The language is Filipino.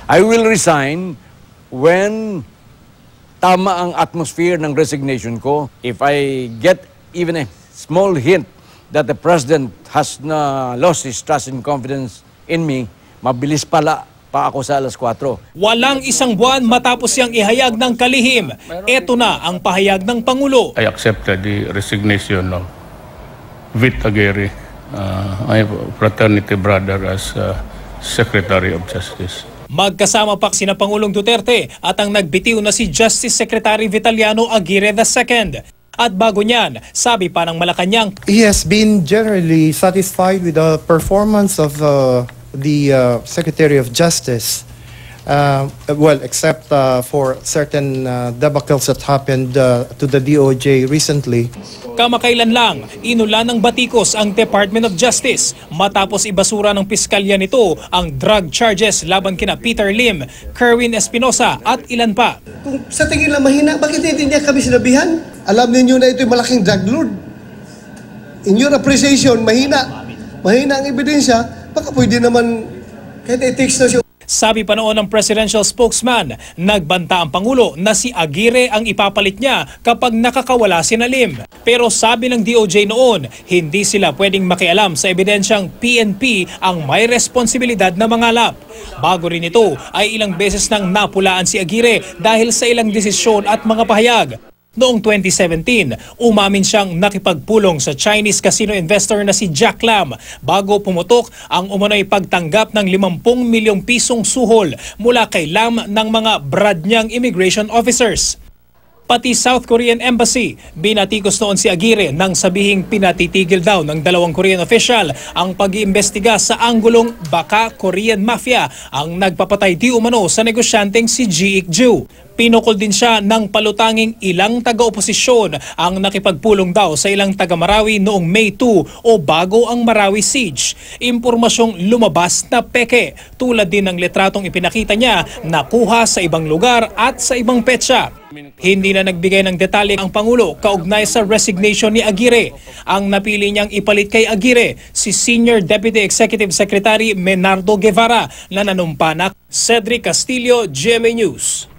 I will resign when tama ang atmosphere ng resignation ko. If I get even a small hint that the President has lost his trust and confidence in me, mabilis pala pa ako sa 4:00. Walang isang buwan matapos siyang ihayag ng kalihim. Ito na ang pahayag ng Pangulo. I accepted the resignation of Vit Aguirre, my fraternity brother, as Secretary of Justice. Magkasama pa sina Pangulong Duterte at ang nagbitiw na si Justice Secretary Vitaliano Aguirre II. At bago niyan, sabi pa ng Malacanang, he has been generally satisfied with the performance of the Secretary of Justice. Well, except for certain debacles that happened to the DOJ recently. Kamakailan lang, inulan ng batikos ang Department of Justice matapos ibasura ng piskalya nito ang drug charges laban kina Peter Lim, Kerwin Espinosa at ilan pa. Kung sa tingin lang mahina, bakit hindi niya kami sinabihan? Alam ninyo na ito'y malaking drug lord. In your appreciation, mahina ang ebidensya, baka pwede naman kahit i-text na siya. Sabi pa noon ng presidential spokesman, nagbanta ang Pangulo na si Aguirre ang ipapalit niya kapag nakakawala si Lim. Pero sabi ng DOJ noon, hindi sila pwedeng makialam sa ebidensyang PNP ang may responsibilidad na mangalap. Bago rin ito ay ilang beses nang napulaan si Aguirre dahil sa ilang desisyon at mga pahayag. Noong 2017, umamin siyang nakipagpulong sa Chinese casino investor na si Jack Lam bago pumutok ang umano'y pagtanggap ng 50 milyong pisong suhol mula kay Lam ng mga brad niyang immigration officers. Pati South Korean Embassy, binatikos noon si Aguirre nang sabihing pinatitigil daw ng 2 Korean official ang pag-iimbestiga sa anggulong baka Korean Mafia ang nagpapatay di umano sa negosyanteng si Ji Ik-ju. Pinukol din siya ng palutanging ilang taga-oposisyon ang nakipagpulong daw sa ilang taga-Marawi noong May 2 o bago ang Marawi siege. Impormasyong lumabas na peke, tulad din ng litratong ipinakita niya nakuha sa ibang lugar at sa ibang petsa. Hindi na nagbigay ng detalye ang Pangulo kaugnay sa resignation ni Aguirre. Ang napili niyang ipalit kay Aguirre si Senior Deputy Executive Secretary Menardo Guevara na nanumpa na. Cedric Castillo, GMA News.